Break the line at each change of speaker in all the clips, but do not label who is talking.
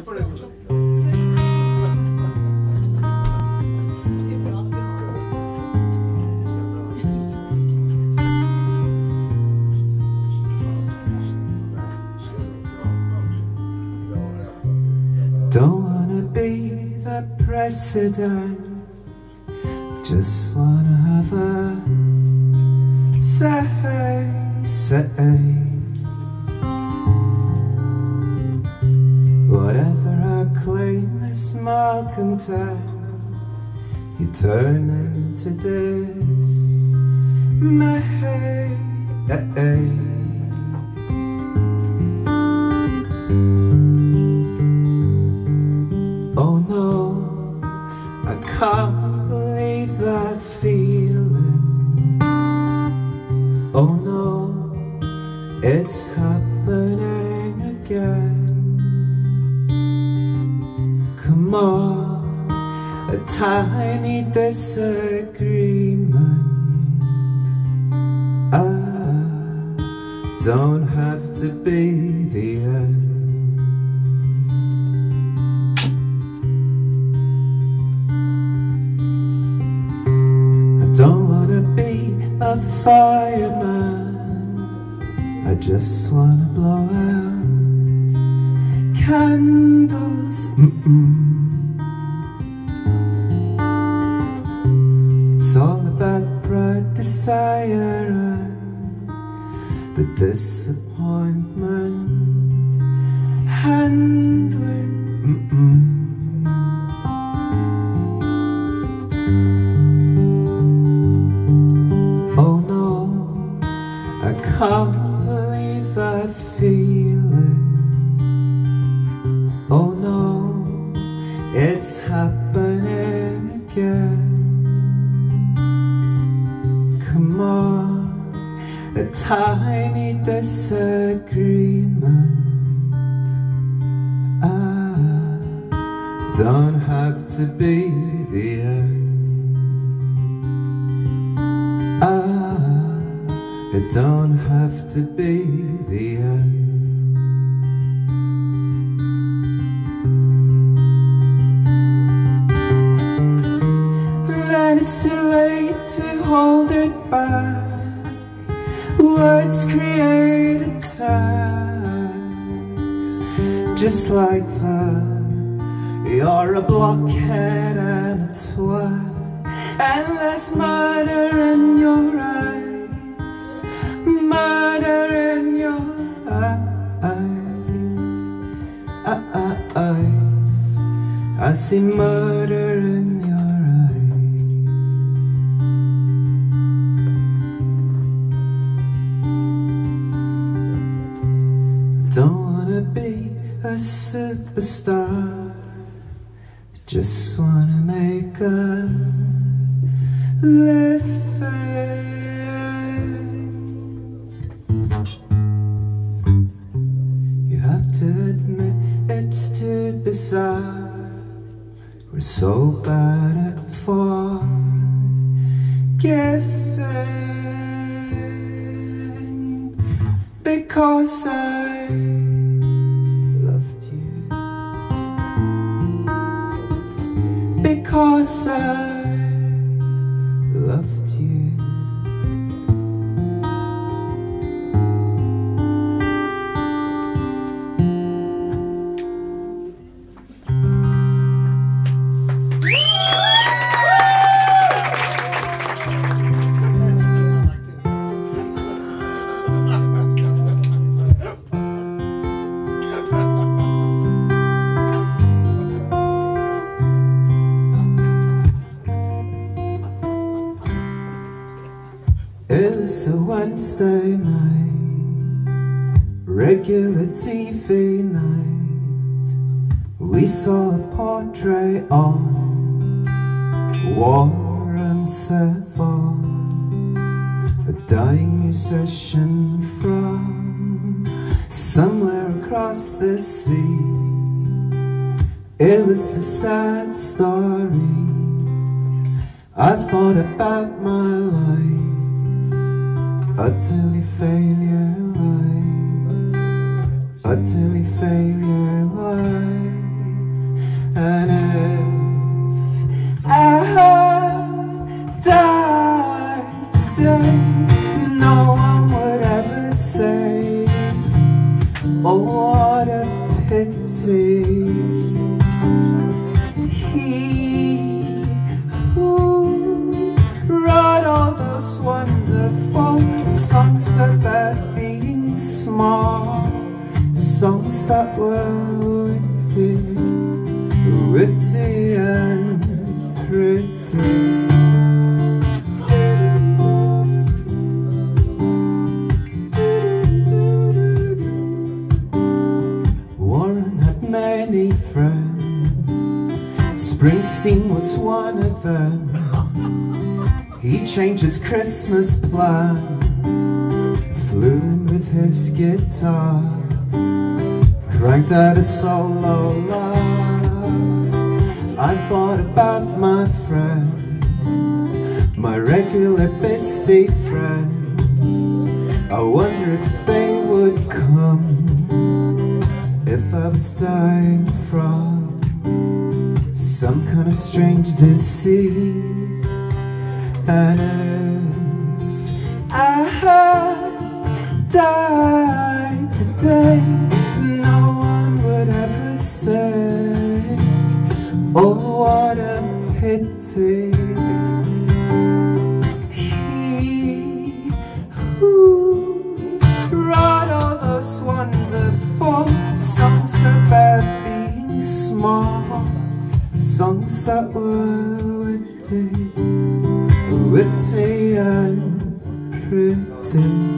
Don't wanna be the president, just wanna have a say. Whatever I claim is malcontent, you turn into this may. Oh no, I can't believe that feeling. Oh no, it's happening again. Come on, a tiny disagreement. Don't have to be the end. Don't wanna be a fireman, I just wanna blow out candles. It's all about pride, desire, and the disappointment handling. I can't believe that feeling. Oh no, it's happening again. Come on, a tiny disagreement. Don't have to be the end. It don't have to be the end. Then it's too late to hold it back. Words create attacks. Just like that, you're a blockhead and a twat, and there's murder in your eyes. Murder in your eyes. I see murder in your eyes. I don't wanna be a superstar, I just wanna make a living. To admit it's too bizarre, we're so bad at forgiving. Because I loved you, because I loved you. It was a Wednesday night, regular TV night. We saw a portrait on Warren Zevon, a dying musician from somewhere across the sea. It was a sad story. I thought about my life, utterly failure life, utterly failure life. what a pity. He who wrote all those wonderful songs about being small, songs that were witty and pretty. Warren had many friends, Springsteen was one of them. He changed his Christmas plans, flew in with his guitar, cranked out a solo laugh. I thought about my friends, my regular busy friends. I wonder if they would come if I was dying from some kind of strange disease. And if I had died today, no one would ever say, oh, what a pity. He who wrote all those wonderful songs about being small, songs that were witty and pretty.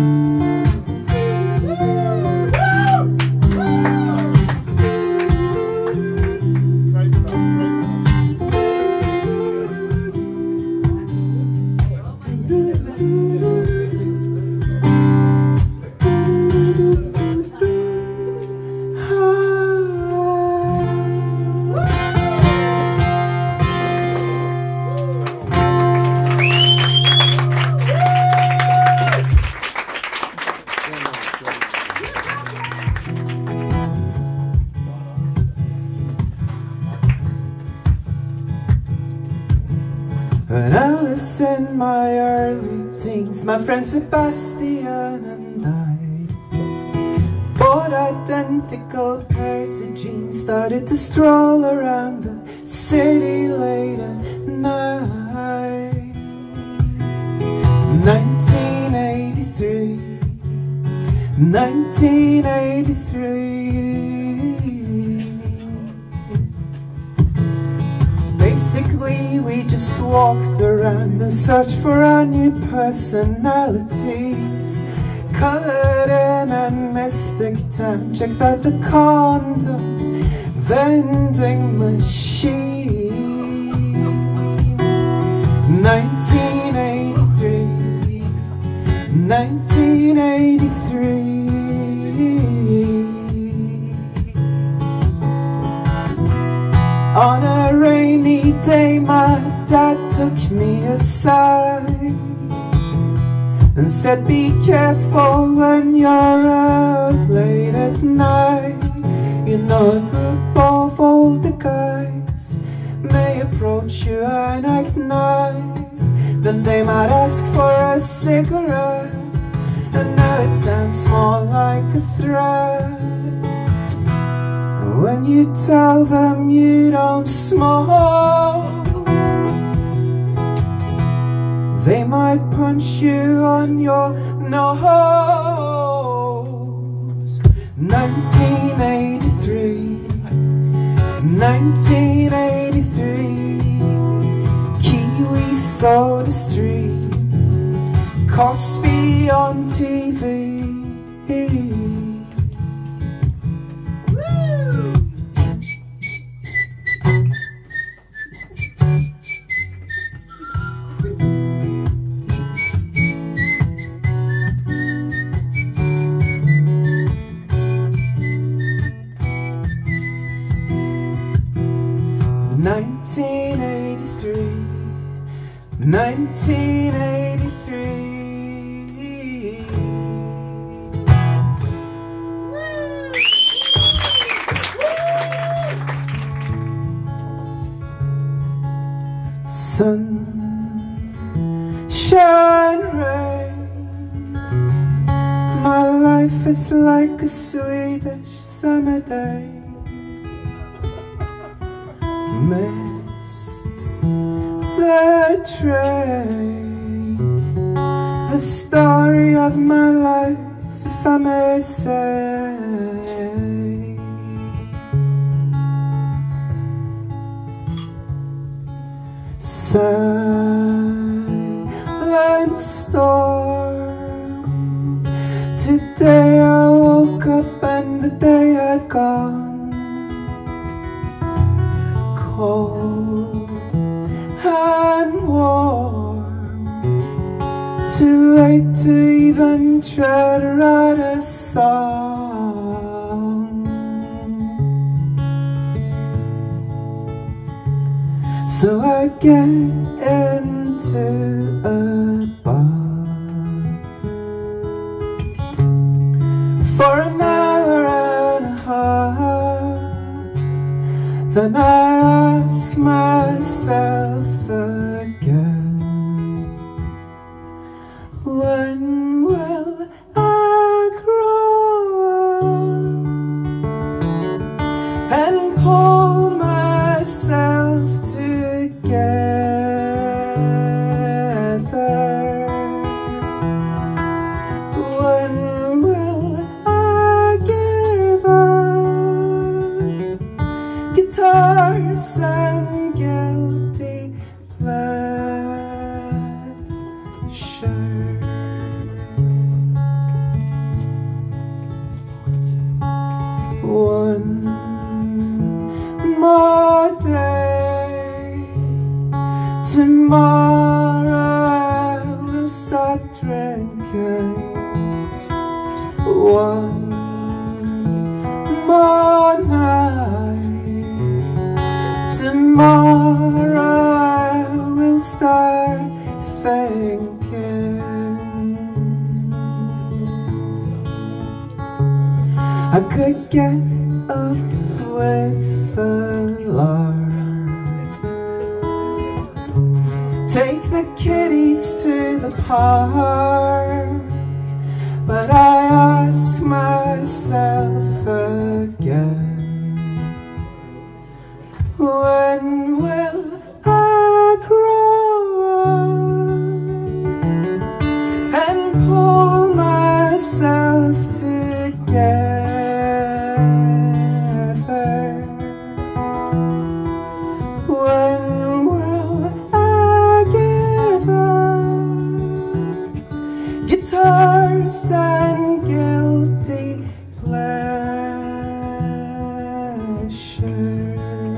When I was in my early teens, my friend Sebastian and I bought identical pairs of jeans, started to stroll around the city late at night. 1983, 1983. Basically, we just walked around and searched for our new personalities. Colored in a mystic town, checked out the condom vending machine. 1983, 1983. On a rainy day, my dad took me aside and said, be careful when you're out late at night. You know, a group of older guys may approach you unnice, then they might ask for a cigarette, and now it sounds more like a threat when you tell them you don't smoke. They might punch you on your nose. 1983, 1983. Kiwi Soda Street, Cosby on TV. 1983, 1983. Sunshine, rain, my life is just like a Swedish summer day. Missed the train, the story of my life, if I may say. Silent storm. Today I woke up and the day had gone. Cold and warm. Too late to even try to write a song. So I get into a bar for an hour and a half. Then I ask myself again, when will I grow up and pull myself together? When will I give up guitars and guilty pleasures? One more day, tomorrow I will stop drinking. One more night, tomorrow I will start thinking. I could get up with the lark, take the kiddies to the park, but I ask myself again, when will I grow up and pull myself together? When will I give up guitars and guilty pleasures?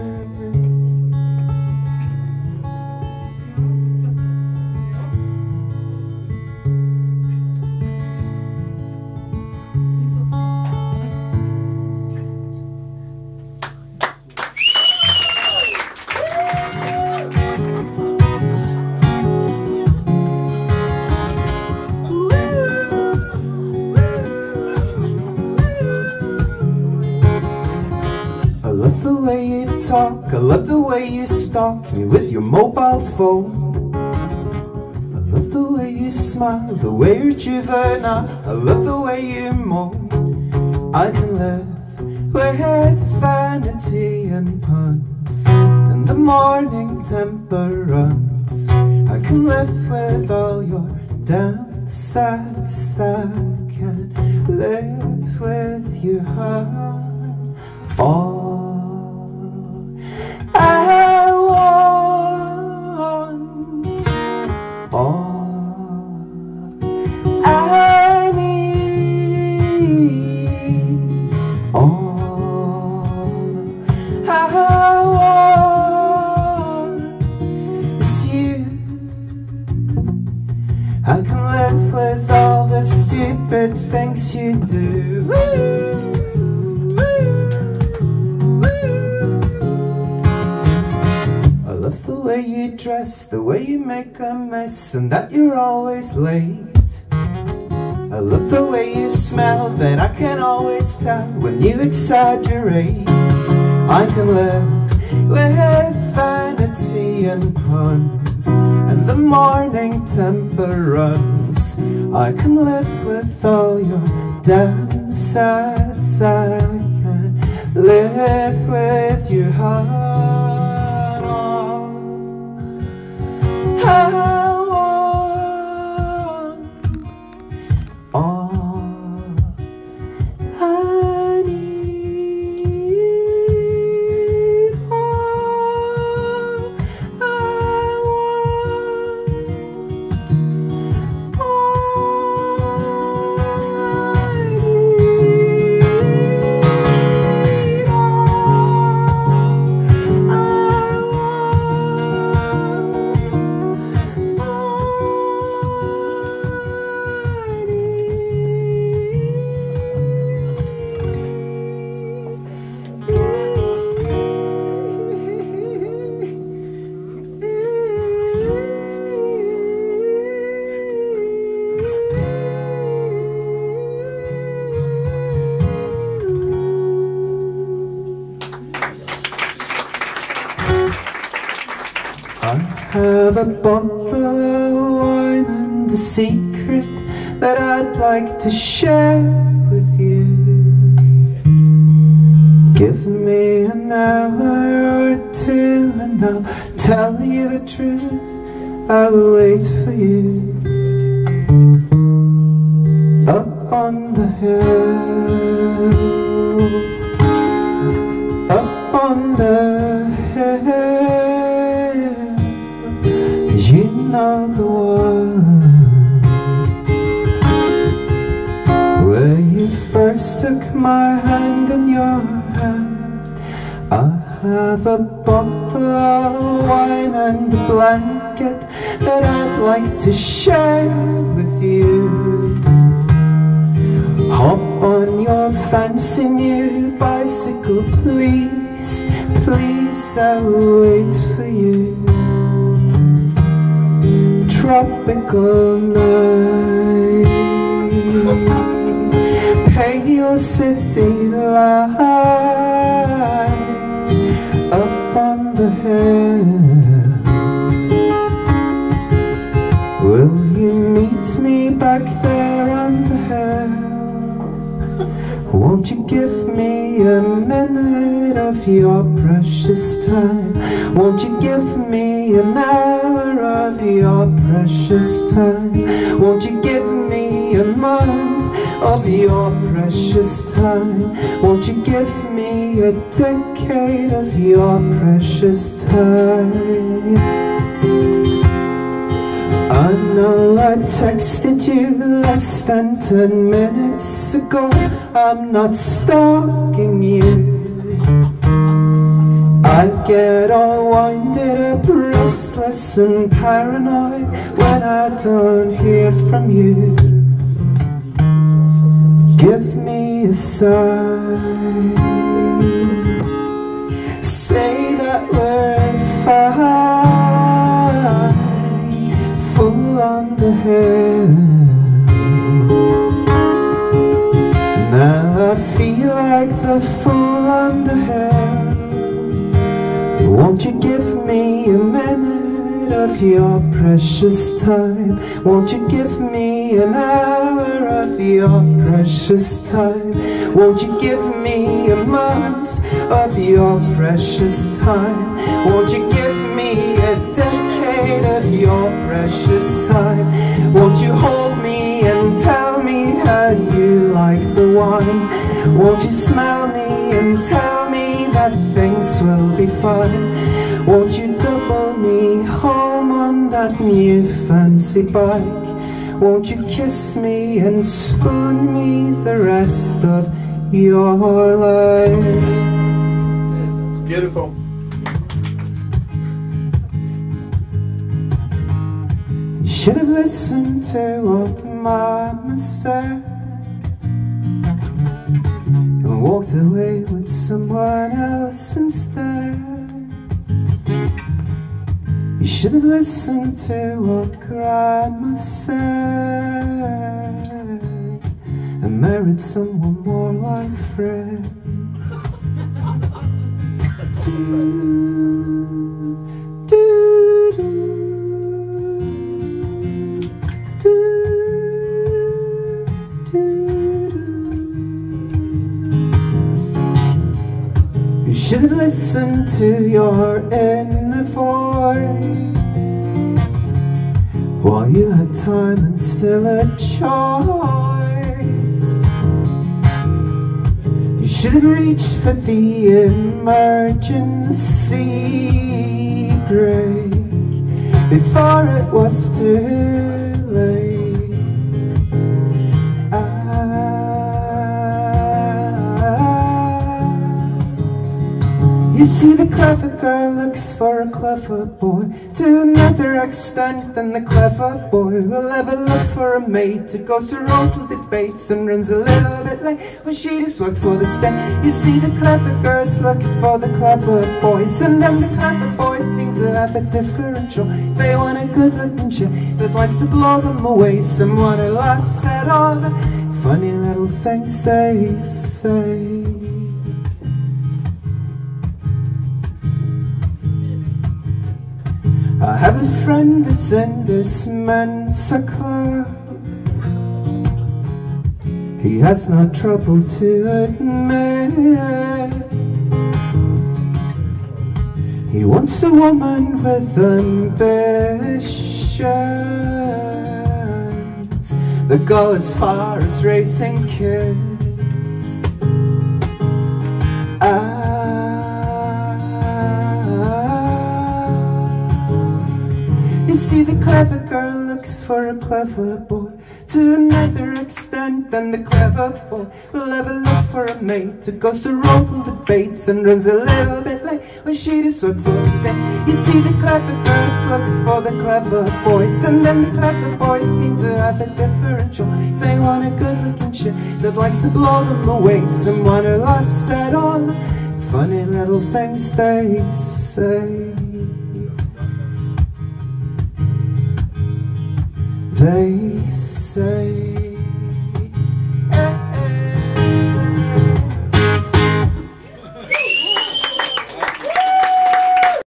I love the way you talk, I love the way you stalk me with your mobile phone. I love the way you smile, the way you're juvenile, I love the way you moan. I can live with vanity and puns, and the morning temperance. I can live with all your downsides, I can live with you, all I want, all I need, all I want is you. I can live with all the stupid things you do. I love the way you dress, the way you make a mess, and that you're always late. I love the way you smell, that I can always tell when you exaggerate. I can live with vanity and puns, and the morning temperance. I can live with all your downsides, sad as I can live with your heart on. I want all I need, all I want, all I need, all I I have a bottle of wine and a secret that I'd like to share with you. Give me an hour or two and I'll tell you the truth. I will wait for you up on the hill, up on the hill. You know the one where you first took my hand in your hand. I have a bottle of wine and a blanket that I'd like to share with you. Hop on your fancy new bicycle, please, please, I will wait for you. Tropical night, pale city lights up on the hill. Will you meet me back there on the hill? Won't you give me a minute of your precious time? Won't you give me an hour of your precious time? Won't you give me a month of your precious time? Won't you give me a decade of your precious time? I know I texted you less than 10 minutes ago. I'm not stalking you. I get all winded up, restless and paranoid when I don't hear from you. Give me a sign, say that we're in fine. Fool on the hill, now I feel like the fool on the hill. Won't you give me a minute of your precious time? Won't you give me an hour of your precious time? Won't you give me a month of your precious time? Won't you give me a decade of your precious time? Won't you hold me and tell me how you like the wine? Won't you smell me and tell me that things will be fine? Won't you double me home on that new fancy bike? Won't you kiss me and spoon me the rest of your life?
Beautiful.
You should have listened to what Mama said and walked away with someone else instead. You should have listened to what Grandma said and married someone more like Fred. should have listened to your inner voice while you had time and still a choice. You should have reached for the emergency brake before it was too late. You see, the clever girl looks for a clever boy to another extent than the clever boy will ever look for a mate who goes to rotal debates and runs a little bit late when she just worked for the state. You see, the clever girls look for the clever boys, and then the clever boys seem to have a differential. They want a good-looking chick that likes to blow them away, someone who laughs at all the funny little things they say. I have a friend who's in this Mensa club. He has no trouble to admit he wants a woman with ambitions that go as far as racing kids. You see, the clever girl looks for a clever boy to another extent than the clever boy will ever look for a mate who goes to rotal debates and runs a little bit late when she just worked for the state. You see, the clever girls look for the clever boys, and then the clever boys seem to have a different choice. They want a good-looking chick that likes to blow them away, someone who laughs at all the funny little things they say. They say